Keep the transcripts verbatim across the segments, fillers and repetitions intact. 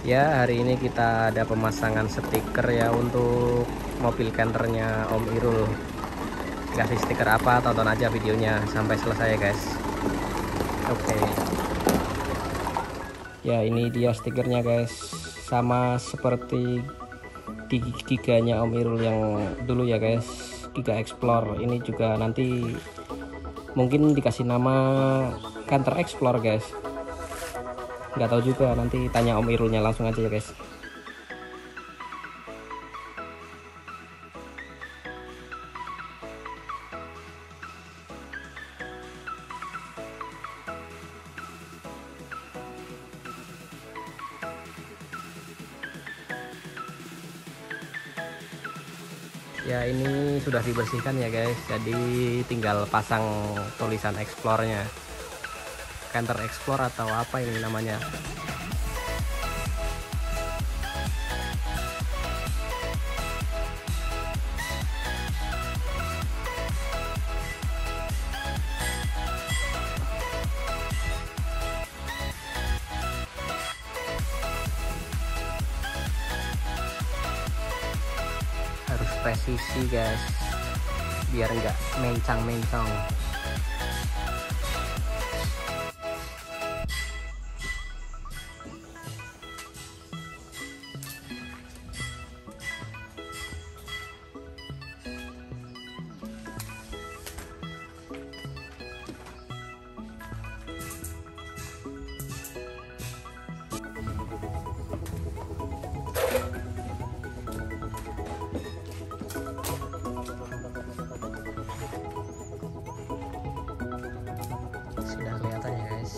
Ya, hari ini kita ada pemasangan stiker ya untuk mobil canternya Om Irul. Dikasih stiker apa, tonton aja videonya sampai selesai ya guys. Oke. Ya, ini dia stikernya guys. Sama seperti di giganya Om Irul yang dulu ya guys, Giga Explore. Ini juga nanti mungkin dikasih nama Canter Explore guys. Nggak tahu juga, nanti tanya Om Irulnya langsung aja ya guys. Ya, ini sudah dibersihkan ya guys, jadi tinggal pasang tulisan Explore-nya, Canter Explore atau apa ini namanya. Harus presisi guys, biar nggak mencang-mencong. Sudah kelihatan ya guys.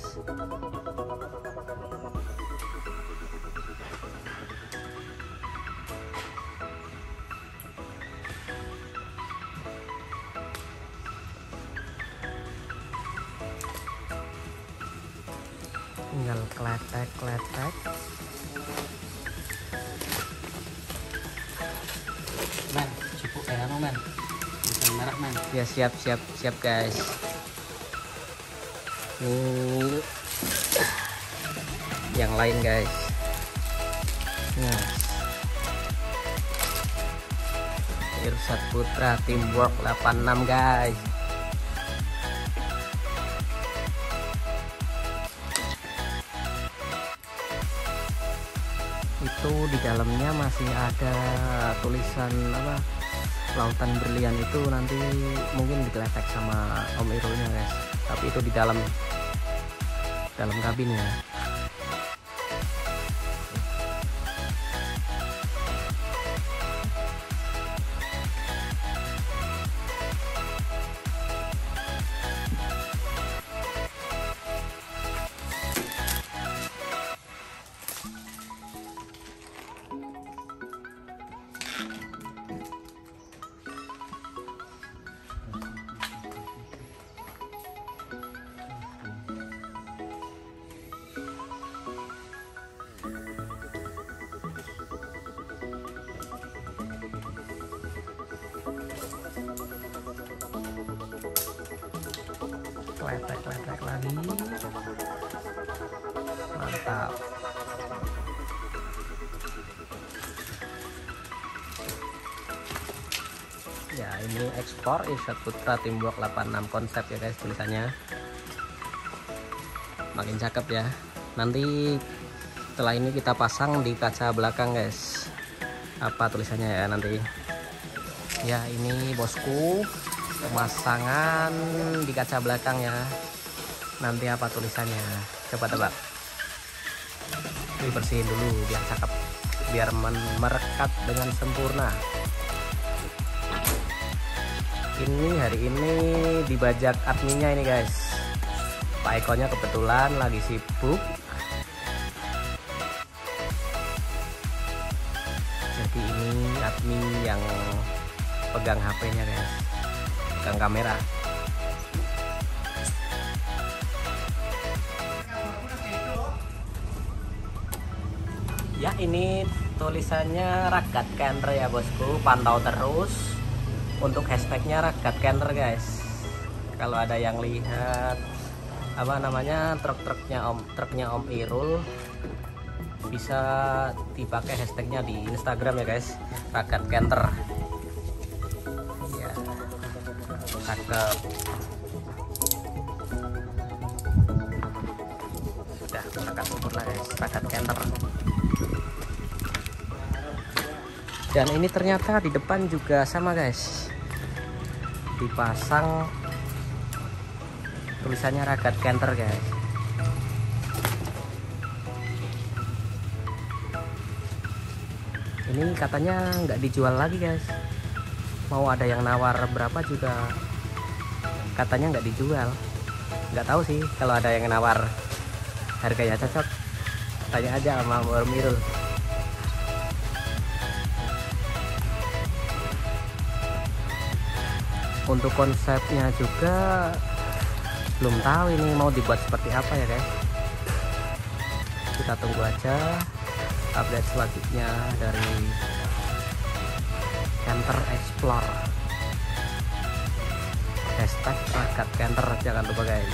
Tinggal kletek-kletek. Man, cukup eh apa man? Bukan merah man. Ya, siap siap siap guys. Ini yang lain guys. Nah, Irsat Putra Teamwork delapan enam guys. Itu di dalamnya masih ada tulisan apa, Lautan Berlian. Itu nanti mungkin digeletek sama Om Irulnya guys, tapi itu di dalam dalam kabinnya. Kletek-kletek lagi, mantap. Ya, ini ekspor Irsat Putra Teamwork delapan enam konsep ya guys, tulisannya makin cakep ya. Nanti setelah ini kita pasang di kaca belakang guys, apa tulisannya ya nanti. Ya, ini bosku, pemasangan di kaca belakang ya, nanti apa tulisannya, coba tebak. Dibersihin dulu biar cakep, biar merekat dengan sempurna. Ini hari ini dibajak adminnya ini guys, Pak Ekonya kebetulan lagi sibuk, jadi ini admin yang pegang H P-nya guys, pegang kamera. Ya, ini tulisannya Ragat Canter ya bosku, pantau terus untuk hashtagnya Ragat Canter guys. Kalau ada yang lihat apa namanya truk-truknya Om truknya Om Irul, bisa dipakai hashtagnya di Instagram ya guys, Ragat Kenter ya, cakep. Sudah sangat sempurna guys, Ragat Kenter. Dan ini ternyata di depan juga sama guys, dipasang tulisannya Ragat Kenter guys. Ini katanya nggak dijual lagi guys, mau ada yang nawar berapa juga katanya nggak dijual. Nggak tahu sih kalau ada yang nawar harganya cocok, tanya aja sama Om Irul. Untuk konsepnya juga belum tahu ini mau dibuat seperti apa ya guys, kita tunggu aja update selanjutnya dari Kenter Explore. Hashtag Ragat Kenter jangan lupa guys.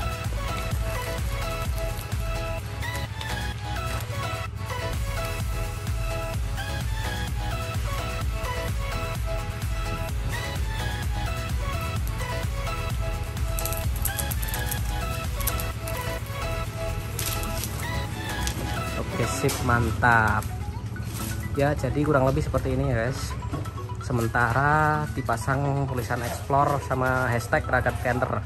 Oke sip, mantap ya. Jadi kurang lebih seperti ini ya guys, sementara dipasang tulisan Explore sama hashtag Ragat Kenter.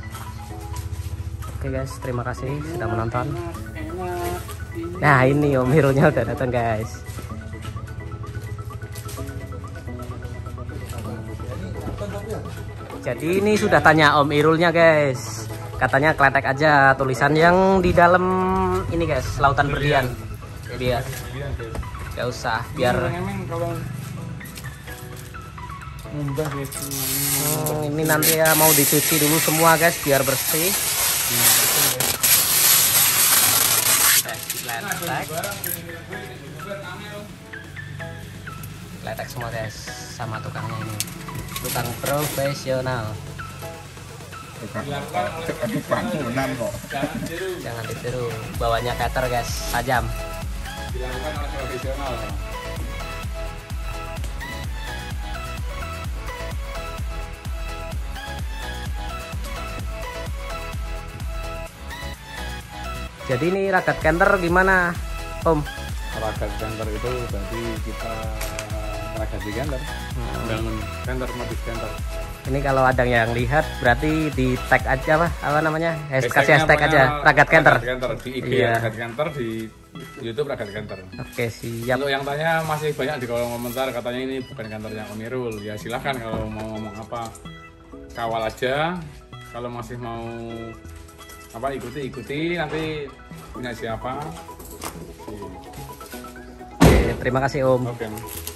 Oke guys, terima kasih sudah menonton. Nah ini Om Irulnya udah datang guys. Jadi ini sudah tanya Om Irulnya guys, katanya kletek aja tulisan yang di dalam ini guys, lautan berlian. Biar gak usah, biar hmm, ini nanti ya mau dicuci dulu semua guys biar bersih. Kletek semua guys sama tukangnya ini, tukang profesional. Jangan ditiru, bawanya cutter guys, tajam. Dilakukan oleh profesional. Jadi ini Ragat Kenter gimana Om? Ragat Kenter itu berarti kita ragat di kenter, hmm. bangun kenter, modis kenter. Ini kalau ada yang lihat berarti di tag aja apa apa namanya, kasih hashtag aja Ragat Kenter. Di I G iya. Ragat Kenter, di YouTube Ragat Kenter. Oke siap. Untuk yang tanya masih banyak di kolom komentar katanya ini bukan kantornya Om Irul. Ya silahkan kalau mau ngomong apa kawal aja. Kalau masih mau apa ikuti ikuti nanti punya siapa. Oke, terima kasih Om. Oke.